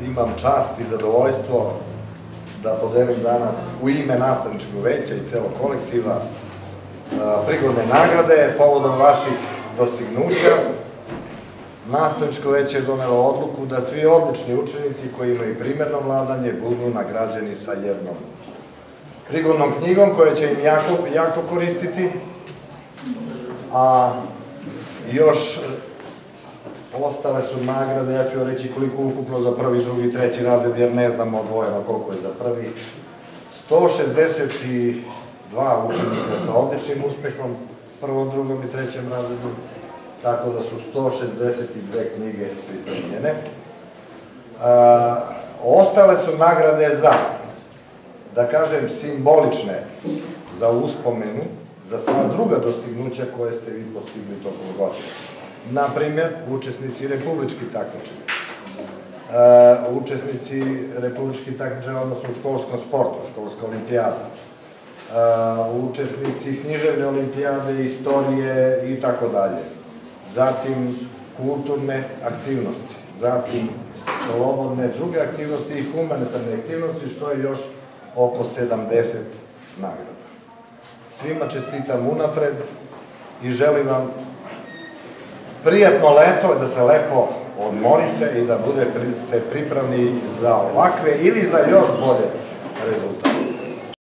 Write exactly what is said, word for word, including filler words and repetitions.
imam čast i zadovoljstvo da podelim danas u ime nastavničkog veća i celog kolektiva prigodne nagrade povodom vaših dostignuća. Nastavničko veće je donelo odluku da svi odlični učenici koji imaju primerno vladanje budu nagrađeni sa jednom prigodnom knjigom koja će im jako koristiti, a još ostale su nagrade, ja ću reći koliko ukupno za prvi, drugi, treći razred, jer ne znam odvojeno koliko je za prvi. sto šezdeset dva učenika sa odličnim uspehom, prvom, drugom i trećem razredu, tako da su sto šezdeset dve knjige pripremljene. Ostale su nagrade za, da kažem, simbolične, za uspomenu, za sva druga dostignuća koje ste vi postigli tokom godine. Naprimer, učesnici republičkih takmičenja, učesnici republičkih takmičenja, odnosno u školskom sportu, školska olimpijada, učesnici književne olimpijade, istorije i tako dalje. Zatim kulturne aktivnosti, zatim slobodne druge aktivnosti i humanitarne aktivnosti, što je još oko sedamdeset nagrada. Svima čestitam unapred i želim vam prijatno leto, da se lepo odmorite i da budete pripravni za ovakve ili za još bolje rezultate.